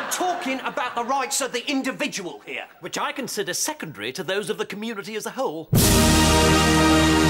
We're talking about the rights of the individual here. Which I consider secondary to those of the community as a whole.